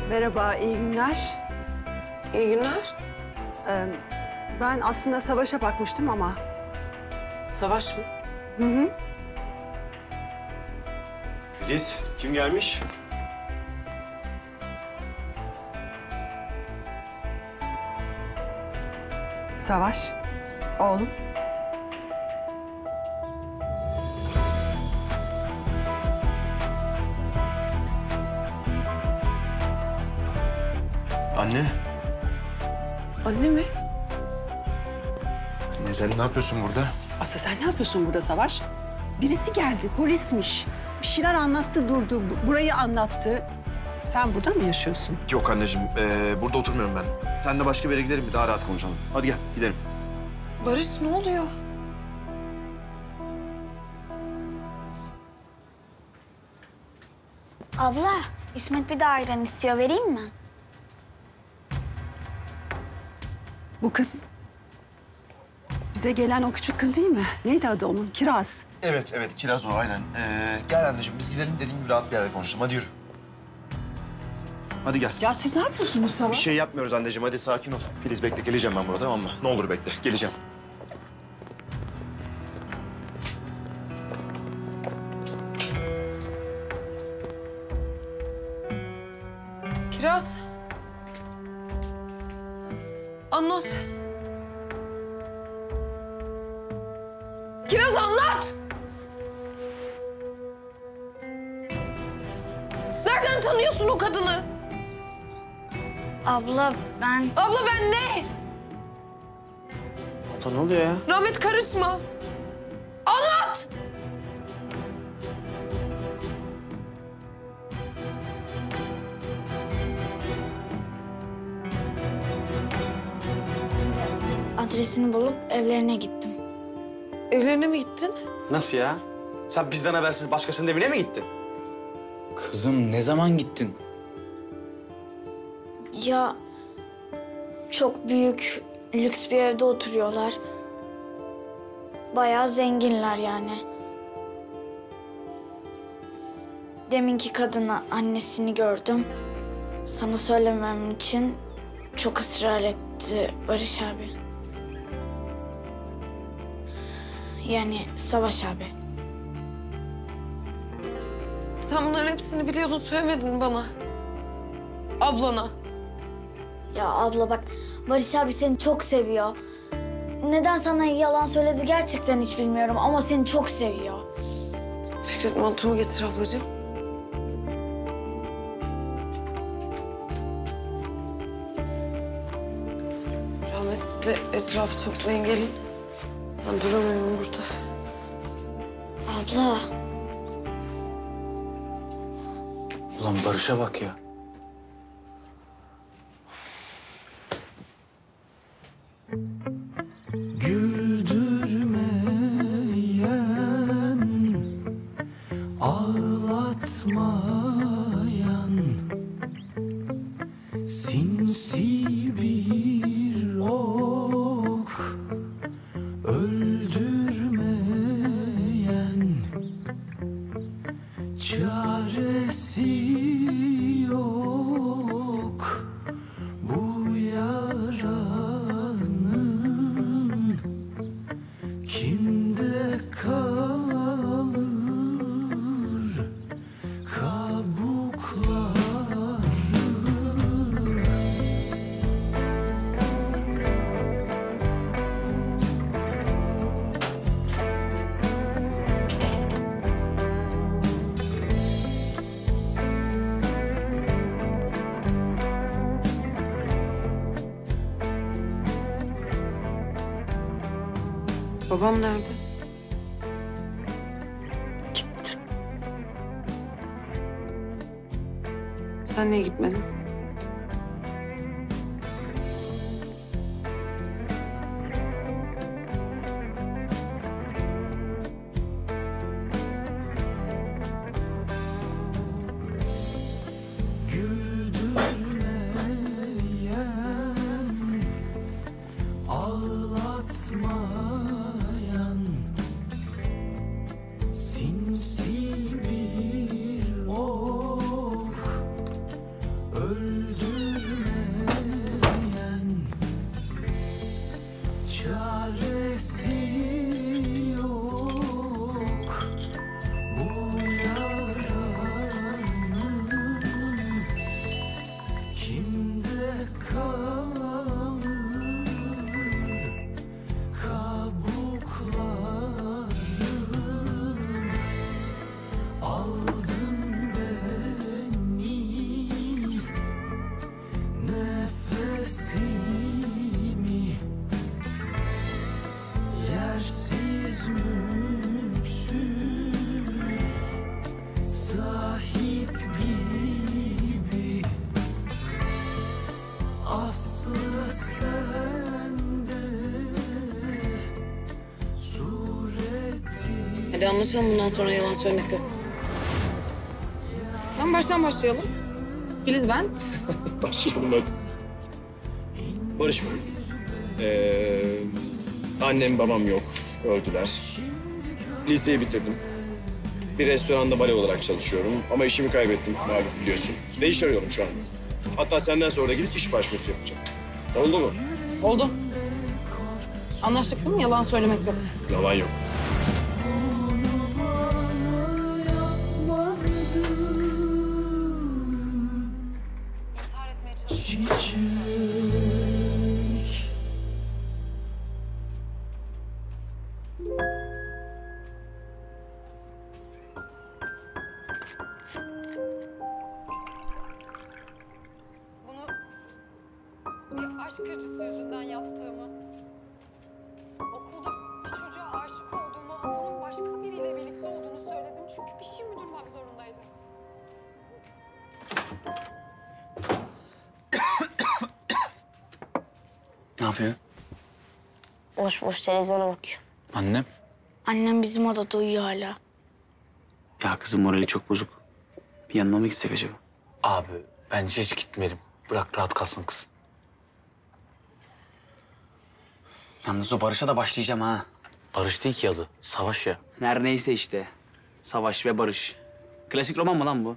Merhaba, iyi günler. İyi günler. Ben aslında Savaş'a bakmıştım ama... Savaş mı? Hı hı. Filiz, kim gelmiş? Savaş, oğlum. Anne. Anne mi? Anne sen ne yapıyorsun burada? Asıl sen ne yapıyorsun burada Savaş? Birisi geldi, polismiş. Bir şeyler anlattı, durdu. Burayı anlattı. Sen burada mı yaşıyorsun? Yok anneciğim, burada oturmuyorum ben. Sen de başka bir yere gidelim mi? Daha rahat konuşalım. Hadi gel, gidelim. Barış ne oluyor? Abla, İsmet bir de ayran istiyor. Vereyim mi? Bu kız... Bize gelen o küçük kız değil mi? Neydi adı onun? Kiraz. Evet, Kiraz o aynen. Gel anneciğim, biz gidelim dediğim gibi rahat bir yerde konuşalım. Hadi yürü. Hadi gel. Ya siz ne yapıyorsunuz Savaş? Bir şey yapmıyoruz anneciğim, hadi sakin ol. Filiz bekle, geleceğim ben burada, tamam mı? Ne olur bekle, geleceğim. Kiraz. Anlat. Kiraz anlat. Nereden tanıyorsun o kadını? Abla ben... Abla ben ne? Abla ne oluyor ya? Rahmet karışma. Anlat. Adresini bulup evlerine gittim. Evlerine mi gittin? Nasıl ya? Sen bizden habersiz başkasının evine mi gittin? Kızım ne zaman gittin? Ya çok büyük, lüks bir evde oturuyorlar. Bayağı zenginler yani. Deminki kadını, annesini gördüm. Sana söylemem için çok ısrar etti Barış abi. Yani Savaş abi. Sen bunların hepsini biliyordun, söylemedin bana. Ablana. Ya abla bak, Barış abi seni çok seviyor. Neden sana yalan söyledi gerçekten hiç bilmiyorum ama seni çok seviyor. Fikret montumu getir ablacığım. Rahmet siz de etrafı toplayın gelin. Ben duramıyorum burada. Abla. Ulan Barış'a bak ya. Güldürmeyen, ağlatmayan, sinsi bir ok, öldürmeyen, çaresi yok bu yaranın. Kimde kalır kabukları? Babam nerede? Gitti. Sen niye gitmedin? Güldürmeyen, ağlatmayan, sinsi bir ok, aldın beni, nefesimi, yersiz mülksüz, sahip gibi, aslı sende, sureti. Hadi anlaşalım, bundan sonra yalan söylemek yok. Tamam, baştan başlayalım. Filiz ben. Başlayalım hadi. Barış ben. Annem babam yok. Öldüler. Liseyi bitirdim. Bir restoranda bale olarak çalışıyorum. Ama işimi kaybettim malum biliyorsun. Ve iş arıyorum şu an. Hatta senden sonra da gidip iş başvurusu yapacağım. Oldu mu? Oldu. Anlaştık değil mi? Yalan söylemek yok. Yalan yok. Çiçek. Bunu bir aşk acısı yüzünden yaptığımı, okulda bir çocuğa aşık olduğumu ama onun başka biriyle birlikte olduğunu söyledim. Çünkü bir şey uydurmak zorundaydım. Ne yapıyor? Boş boş televizyona bakıyor. Annem? Annem bizim odada uyuyor hala. Ya kızın morali çok bozuk. Bir yanına mı gitsek acaba? Abi bence hiç gitmeyelim. Bırak rahat kalsın kız. Yalnız o Barış'a da başlayacağım ha. Barış değil ki adı. Savaş ya. Her neyse işte. Savaş ve barış. Klasik roman mı lan bu?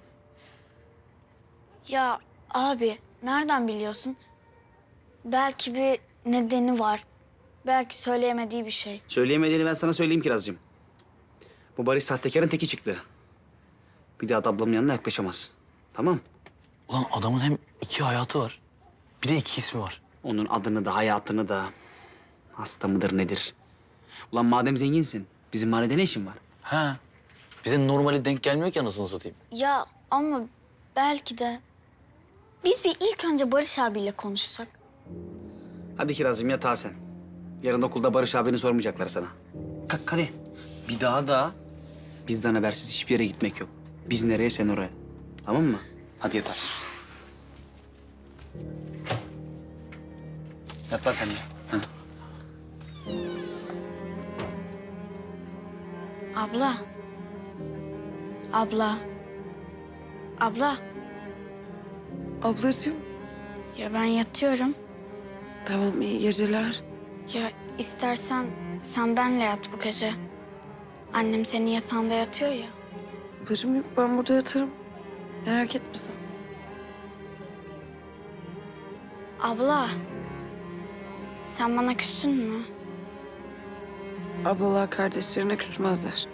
Ya abi nereden biliyorsun? Belki bir nedeni var. Belki söyleyemediği bir şey. Söyleyemediğini ben sana söyleyeyim Kirazcığım. Bu Barış sahtekarın teki çıktı. Bir daha da ablamın yanına yaklaşamaz. Tamam? Ulan adamın hem 2 hayatı var. Bir de 2 ismi var. Onun adını da hayatını da. Hasta mıdır nedir? Ulan madem zenginsin, bizim mahallede ne işin var? Ha. Bize normali denk gelmiyor ki anasını satayım. Ya ama belki de biz bir ilk önce Barış abiyle konuşsak. Hadi Kirazcığım yatağa sen. Yarın okulda Barış abini sormayacaklar sana. Kalk hadi. Bir daha da bizden habersiz hiçbir yere gitmek yok. Biz nereye sen oraya. Tamam mı? Hadi yatağa. Yat lan sen de. Hadi. Abla. Abla. Abla. Ablacığım. Ya ben yatıyorum. Tamam, iyi geceler. Ya istersen sen benle yat bu gece. Annem senin yatağında yatıyor ya. Ablacığım yok, ben burada yatarım. Merak etme sen. Abla. Sen bana küstün mü? Ablalar kardeşlerine küsmezler.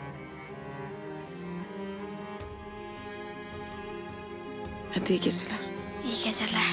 Hadi iyi geceler. İyi geceler.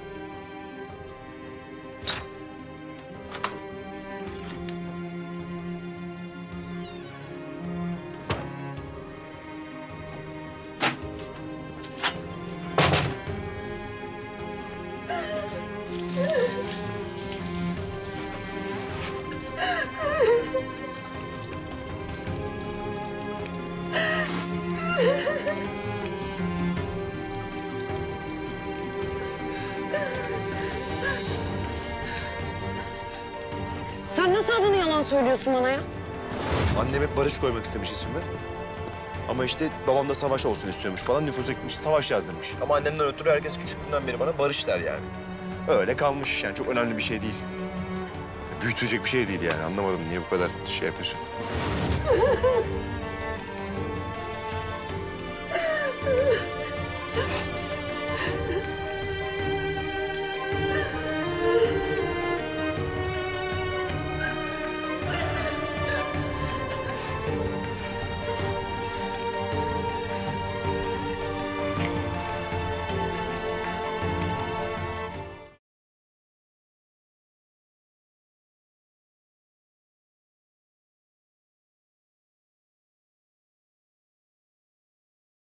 Sen nasıl adını yalan söylüyorsun bana ya? Annem hep Barış koymak istemiş ismimi. Ama işte babam da Savaş olsun istiyormuş falan. Nüfusa gitmiş, Savaş yazdırmış. Ama annemden ötürü herkes küçüklüğünden beri bana Barış der yani. Öyle kalmış yani, çok önemli bir şey değil. Büyütülecek bir şey değil yani. Anlamadım niye bu kadar şey yapıyorsun.